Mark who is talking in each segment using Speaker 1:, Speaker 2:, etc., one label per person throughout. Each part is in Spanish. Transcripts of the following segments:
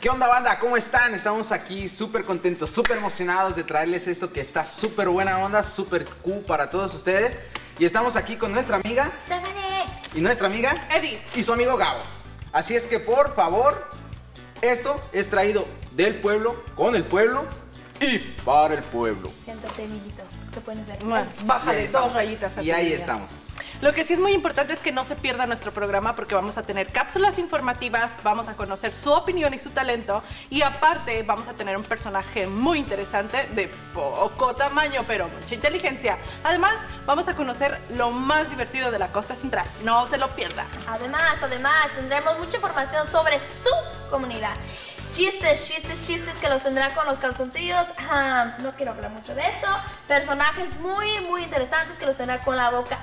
Speaker 1: ¿Qué onda, banda? ¿Cómo están? Estamos aquí súper contentos, súper emocionados de traerles esto que está súper buena onda, súper cool para todos ustedes. Y estamos aquí con nuestra amiga
Speaker 2: Stephanie
Speaker 1: y nuestra amiga
Speaker 3: Eddie
Speaker 1: y su amigo Gabo. Así es que por favor, esto es traído del pueblo, con el pueblo y para el pueblo.
Speaker 2: Siéntate, amiguito. ¿Qué puedes ver?
Speaker 3: Bueno,
Speaker 1: Y
Speaker 3: bájale
Speaker 1: ahí
Speaker 3: 2
Speaker 1: estamos.
Speaker 3: rayitas a
Speaker 1: Y
Speaker 3: tu
Speaker 1: ahí
Speaker 3: vida.
Speaker 1: estamos.
Speaker 3: Lo que sí es muy importante es que no se pierda nuestro programa porque vamos a tener cápsulas informativas, vamos a conocer su opinión y su talento y aparte vamos a tener un personaje muy interesante de poco tamaño pero mucha inteligencia. Además, vamos a conocer lo más divertido de la Costa Central. No se lo pierda.
Speaker 2: Además, tendremos mucha información sobre su comunidad. Chistes que los tendrá con los calzoncillos. No quiero hablar mucho de esto. Personajes muy interesantes que los tendrá con la boca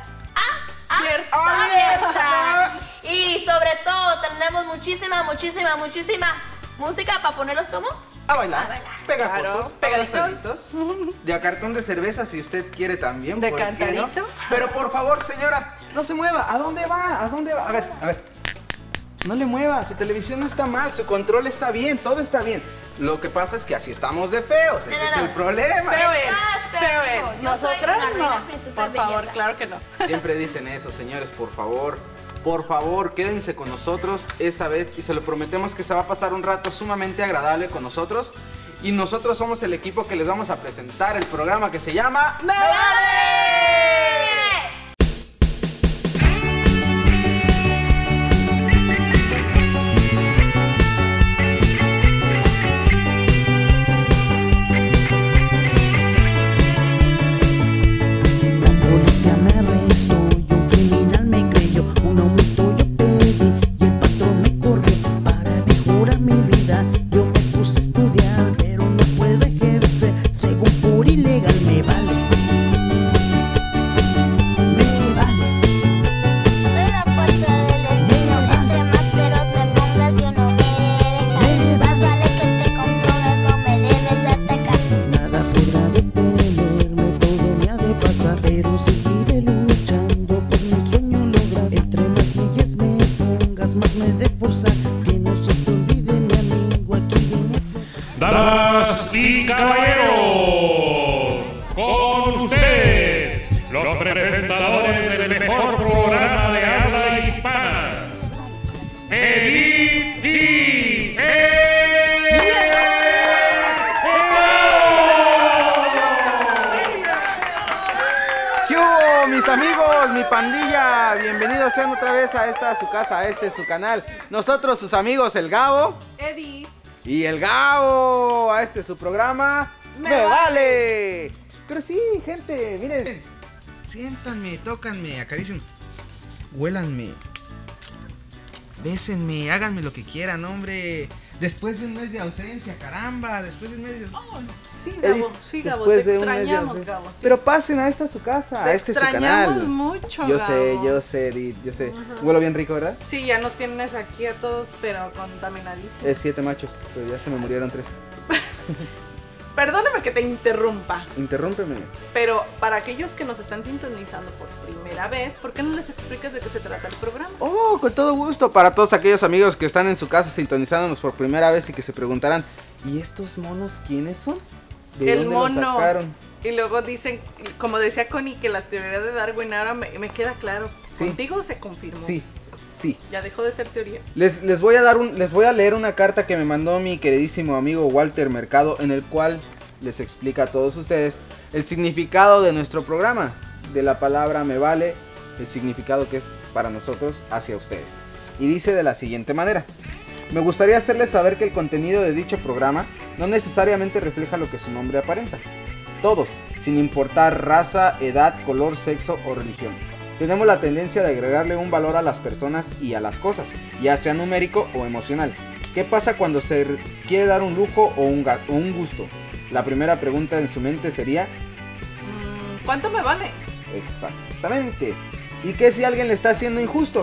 Speaker 2: abierta. Y sobre todo tendremos muchísima música para ponerlos como
Speaker 1: A bailar,
Speaker 2: A bailar.
Speaker 1: pegajosos,
Speaker 3: Claro, pegaditos.
Speaker 1: abrazaditos, de a cartón de cerveza si usted quiere también.
Speaker 3: De
Speaker 1: ¿por qué no?
Speaker 3: cantadito.
Speaker 1: Pero por favor, señora, no se mueva. ¿A dónde va? ¿A dónde va? A ver. No le mueva, su televisión no está mal, su control está bien, todo está bien. Lo que pasa es que así estamos de feos, ese es el problema.
Speaker 3: Pero
Speaker 2: Estás feo, hijo. Yo soy
Speaker 3: nosotras
Speaker 2: una reina
Speaker 3: no.
Speaker 2: princesa
Speaker 3: Por
Speaker 2: de
Speaker 3: favor,
Speaker 2: belleza.
Speaker 3: claro que no.
Speaker 1: Siempre dicen eso, señores, por favor, quédense con nosotros esta vez y se lo prometemos que se va a pasar un rato sumamente agradable con nosotros. Y nosotros somos el equipo que les vamos a presentar el programa que se llama
Speaker 3: ¡Me vale!
Speaker 4: La policía me arrestó y un criminal me creyó. Un aumento yo pedí y el patrón me corrió. Para mejorar mi vida yo me puse a estudiar, pero no puedo ejercer. Según por ilegal me vale. Me vale.
Speaker 5: Soy la fuerza del destino, entre más feroz me pongas yo no me dejaré. Más vale que te compongas, no me debes atacar.
Speaker 4: Nada podrá detenerme, todo me ha de pasar, pero seguiré luchando por mi sueño lograr. Entre más leyes me pongas, más me de forzar. Que no se te olvide mi amigo, aquí viene.
Speaker 6: Damas y caballeros, con ustedes, los presentadores del mejor programa de habla hispana, Eddie y
Speaker 1: ¿Qué hubo, mis amigos, mi pandilla? Bienvenidos sean otra vez a esta su casa, a este su canal. Nosotros, sus amigos, el Gabo
Speaker 3: Eddie.
Speaker 1: y el Gabo, a este su programa. ¡Me vale! Pero sí, gente, miren. Siéntanme, tócanme, acaricien, huélanme, bésenme, háganme lo que quieran, hombre. Después de un mes de ausencia, caramba, después de un mes de...
Speaker 3: Sí,
Speaker 1: Eddie,
Speaker 3: Gabo,
Speaker 1: después
Speaker 3: te
Speaker 1: de un mes de
Speaker 3: extrañamos,
Speaker 1: ausencia.
Speaker 3: Gabo. Sí.
Speaker 1: Pero pasen a esta su casa, a
Speaker 3: Te
Speaker 1: este su
Speaker 3: extrañamos
Speaker 1: canal.
Speaker 3: mucho,
Speaker 1: Yo
Speaker 3: Gabo.
Speaker 1: sé, Edith, yo sé. Huelo bien rico, ¿verdad?
Speaker 3: Sí, ya nos tienes aquí a todos, pero contaminadísimos.
Speaker 1: Es 7 machos, pero ya se me murieron 3.
Speaker 3: Perdóname que te interrumpa,
Speaker 1: Interrúmpeme.
Speaker 3: pero para aquellos que nos están sintonizando por primera vez, ¿por qué no les explicas de qué se trata el programa?
Speaker 1: Oh, con todo gusto. Para todos aquellos amigos que están en su casa sintonizándonos por primera vez y que se preguntarán, ¿y estos monos quiénes son? ¿De
Speaker 3: El
Speaker 1: dónde los
Speaker 3: mono.
Speaker 1: sacaron?
Speaker 3: Y luego dicen, como decía Connie, que la teoría de Darwin ahora me queda claro.
Speaker 1: Sí.
Speaker 3: Contigo se confirmó.
Speaker 1: Sí.
Speaker 3: Ya dejó de ser teoría.
Speaker 1: Les voy a leer una carta que me mandó mi queridísimo amigo Walter Mercado, en el cual les explica a todos ustedes el significado de nuestro programa, de la palabra me vale, el significado que es para nosotros hacia ustedes. Y dice de la siguiente manera: me gustaría hacerles saber que el contenido de dicho programa no necesariamente refleja lo que su nombre aparenta. Todos, sin importar raza, edad, color, sexo o religión, tenemos la tendencia de agregarle un valor a las personas y a las cosas, ya sea numérico o emocional. ¿Qué pasa cuando se quiere dar un lujo o un gusto? La primera pregunta en su mente sería...
Speaker 3: ¿Cuánto me vale?
Speaker 1: Exactamente. ¿Y qué si alguien le está haciendo injusto?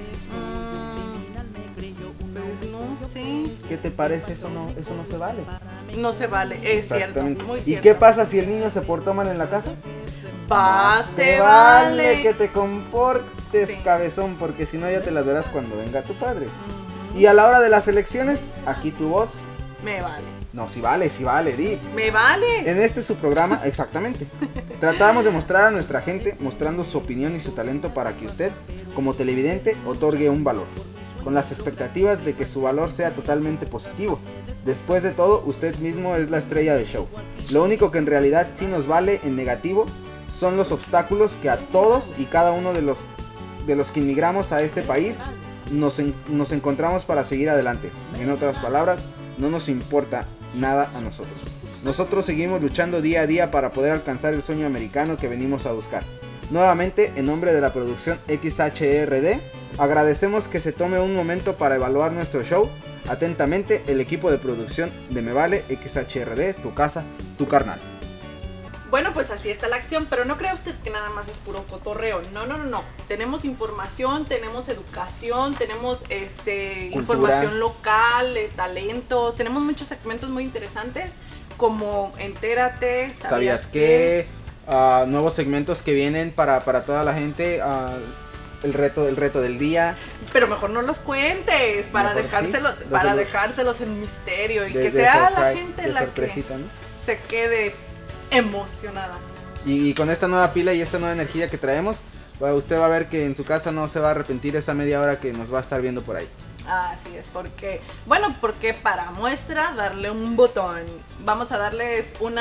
Speaker 3: Pues no sé.
Speaker 1: ¿Qué te parece? Eso no se vale.
Speaker 3: No se vale, es cierto,
Speaker 1: Exactamente.
Speaker 3: muy
Speaker 1: ¿Y
Speaker 3: cierto.
Speaker 1: qué pasa si el niño se portó mal en la casa?
Speaker 3: Más te
Speaker 1: vale
Speaker 3: vale.
Speaker 1: que te comportes,
Speaker 3: Sí.
Speaker 1: cabezón, porque si no ya te las verás cuando venga tu padre. Y a la hora de las elecciones, aquí tu voz.
Speaker 3: Me vale.
Speaker 1: No, sí vale, di.
Speaker 3: Me vale.
Speaker 1: En este su programa, exactamente. Tratamos de mostrar a nuestra gente, mostrando su opinión y su talento para que usted, como televidente, otorgue un valor, con las expectativas de que su valor sea totalmente positivo. Después de todo, usted mismo es la estrella del show. Lo único que en realidad sí nos vale en negativo son los obstáculos que a todos y cada uno de los que inmigramos a este país nos encontramos para seguir adelante. En otras palabras, no nos importa nada a nosotros. Nosotros seguimos luchando día a día para poder alcanzar el sueño americano que venimos a buscar. Nuevamente, en nombre de la producción XHRD, agradecemos que se tome un momento para evaluar nuestro show. Atentamente, el equipo de producción de Me Vale XHRD, tu casa, tu carnal.
Speaker 3: Bueno, pues así está la acción, pero no crea usted que nada más es puro cotorreo. No. Tenemos información, tenemos educación, tenemos información local, talentos, tenemos muchos segmentos muy interesantes como Entérate,
Speaker 1: ¿Sabías qué? Nuevos segmentos que vienen para toda la gente, el reto del día.
Speaker 3: Pero mejor no los cuentes, para
Speaker 1: mejor,
Speaker 3: dejárselos en misterio y
Speaker 1: de
Speaker 3: que sea
Speaker 1: surprise,
Speaker 3: la gente la que
Speaker 1: ¿no?
Speaker 3: se quede emocionada.
Speaker 1: Y con esta nueva pila y esta nueva energía que traemos, usted va a ver que en su casa no se va a arrepentir esa media hora que nos va a estar viendo por ahí.
Speaker 3: Así es, porque para muestra darle un botón. Vamos a darles un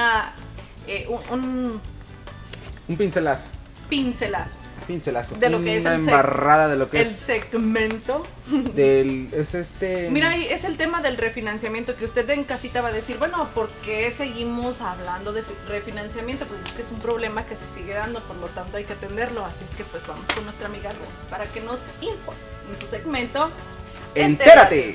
Speaker 3: pincelazo de lo que es
Speaker 1: una embarrada de lo que
Speaker 3: el segmento Mira, es el tema del refinanciamiento, que usted en casita va a decir, bueno, ¿por qué seguimos hablando de refinanciamiento? Pues es que es un problema que se sigue dando, por lo tanto hay que atenderlo. Así es que pues vamos con nuestra amiga Rosy para que nos informe en su segmento
Speaker 1: Entérate.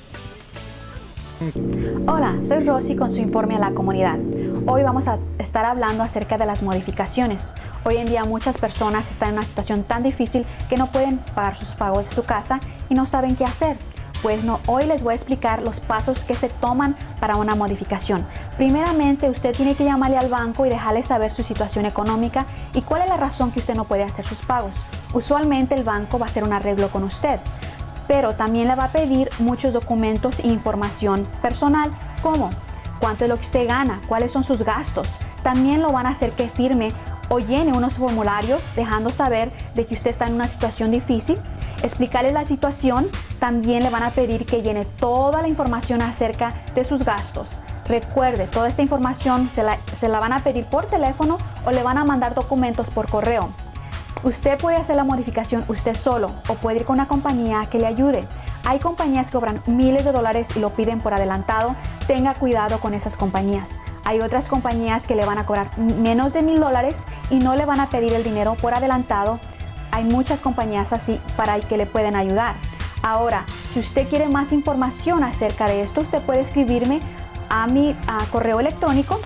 Speaker 7: Hola, soy Rosy con su informe a la comunidad. Hoy vamos a estar hablando acerca de las modificaciones. Hoy en día muchas personas están en una situación tan difícil que no pueden pagar sus pagos de su casa y no saben qué hacer. Pues no, hoy les voy a explicar los pasos que se toman para una modificación. Primeramente, usted tiene que llamarle al banco y dejarle saber su situación económica y cuál es la razón que usted no puede hacer sus pagos. Usualmente el banco va a hacer un arreglo con usted, pero también le va a pedir muchos documentos e información personal, como cuánto es lo que usted gana, cuáles son sus gastos. También lo van a hacer que firme o llene unos formularios dejando saber de que usted está en una situación difícil. Explicarle la situación. También le van a pedir que llene toda la información acerca de sus gastos. Recuerde, toda esta información se la van a pedir por teléfono o le van a mandar documentos por correo. Usted puede hacer la modificación usted solo o puede ir con una compañía que le ayude. Hay compañías que cobran miles de dólares y lo piden por adelantado. Tenga cuidado con esas compañías. Hay otras compañías que le van a cobrar menos de $1,000 y no le van a pedir el dinero por adelantado. Hay muchas compañías así para que le pueden ayudar. Ahora, si usted quiere más información acerca de esto, usted puede escribirme a mi correo electrónico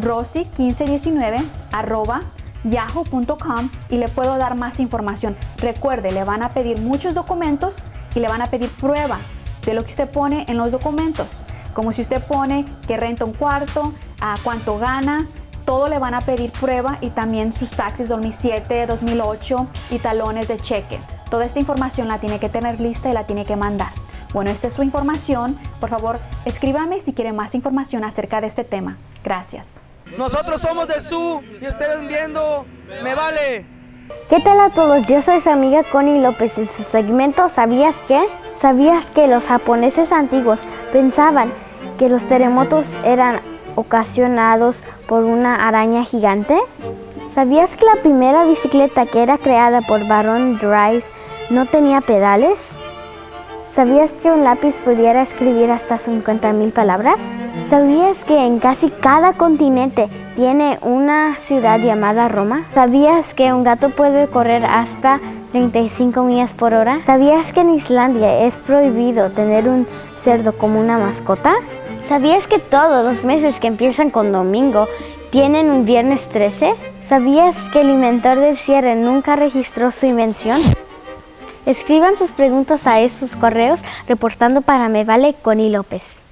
Speaker 7: rosy1519@yahoo.com y le puedo dar más información. Recuerde, le van a pedir muchos documentos y le van a pedir prueba de lo que usted pone en los documentos. Como si usted pone que renta un cuarto, cuánto gana, todo le van a pedir prueba y también sus taxes 2007, 2008 y talones de cheque. Toda esta información la tiene que tener lista y la tiene que mandar. Bueno, esta es su información. Por favor, escríbame si quiere más información acerca de este tema. Gracias.
Speaker 8: Nosotros somos del sur y ustedes viendo Me Vale.
Speaker 5: ¿Qué tal a todos? Yo soy su amiga Connie López. En su segmento ¿Sabías qué? ¿Sabías que los japoneses antiguos pensaban que los terremotos eran ocasionados por una araña gigante? ¿Sabías que la primera bicicleta que era creada por Baron Dries no tenía pedales? ¿Sabías que un lápiz pudiera escribir hasta 50,000 palabras? ¿Sabías que en casi cada continente tiene una ciudad llamada Roma? ¿Sabías que un gato puede correr hasta 35 millas por hora? ¿Sabías que en Islandia es prohibido tener un cerdo como una mascota? ¿Sabías que todos los meses que empiezan con domingo tienen un viernes 13? ¿Sabías que el inventor del cierre nunca registró su invención? Escriban sus preguntas a estos correos reportando para Me Vale Connie López.